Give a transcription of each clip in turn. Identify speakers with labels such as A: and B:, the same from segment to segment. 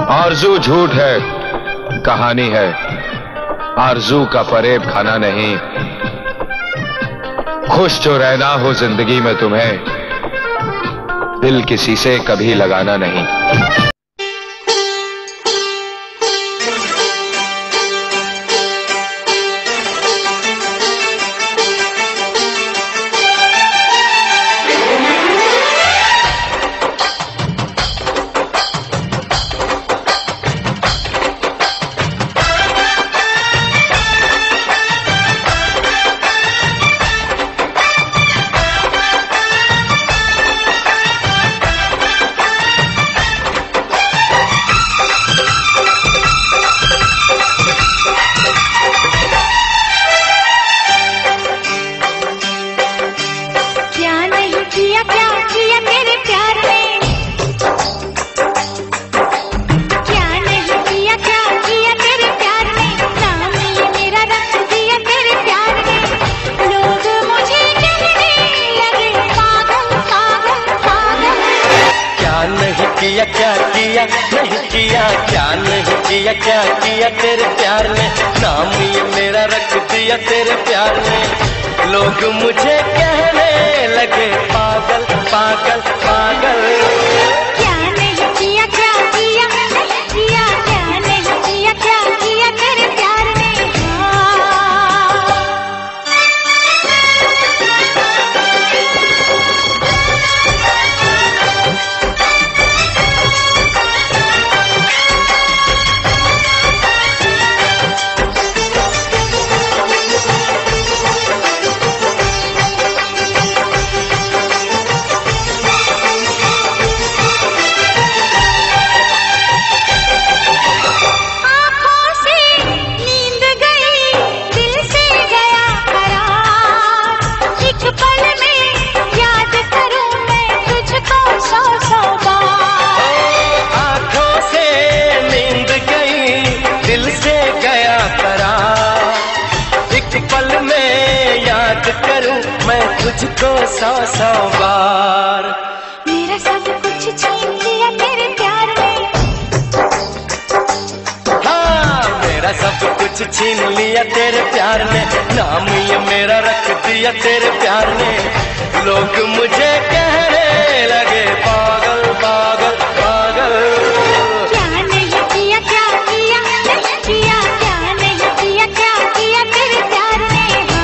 A: आरज़ू झूठ है, कहानी है, आरज़ू का फरेब खाना नहीं। खुश जो रहना हो जिंदगी में तुम्हें, दिल किसी से कभी लगाना नहीं।
B: क्या किया नहीं किया, क्या नहीं किया, क्या किया तेरे प्यार ने, नाम ये मेरा रख दिया तेरे प्यार ने। लोग मुझे कहने लगे पागल पागल पागल।
C: क्या नहीं किया, क्या किया नहीं किया, क्या नहीं किया, क्या किया तेरे प्यार ने।
B: पल में याद करूं मैं तुझको सौ सौ बार।
C: मेरा सब कुछ छीन लिया तेरे प्यार ने।
B: हाँ मेरा सब कुछ छीन लिया तेरे प्यार ने, नाम ये मेरा रख दिया तेरे प्यार ने। लोग मुझे कहने लगे पागल पागल पागल।
C: क्या नहीं किया, क्या किया नहीं किया, क्या नहीं किया, क्या किया तेरे प्यार ने।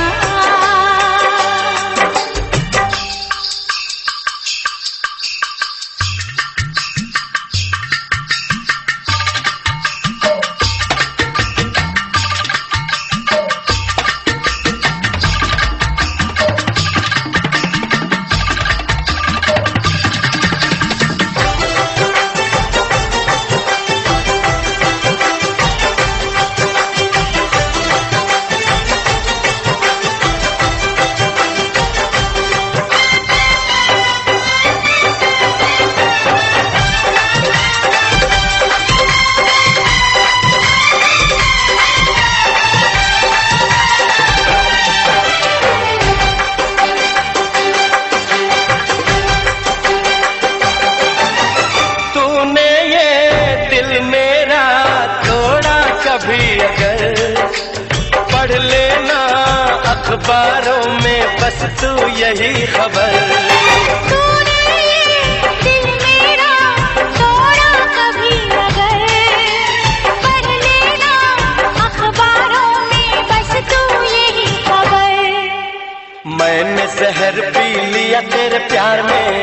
B: अगर पढ़ लेना अखबारों में बस तू यही खबर।
C: तूने ये दिल मेरा तोड़ा कभी अगर, पढ़ लेना अखबारों में बस तू यही खबर।
B: मैंने जहर पी लिया तेरे प्यार में,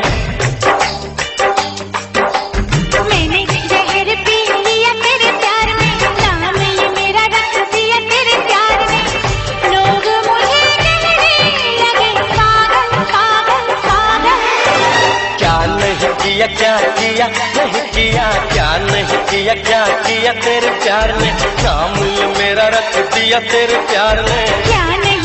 B: क्या किया नहीं किया, क्या नहीं किया, क्या किया तेरे प्यार ने, नाम ये मेरा रख दिया तेरे प्यार ने।
C: क्या नहीं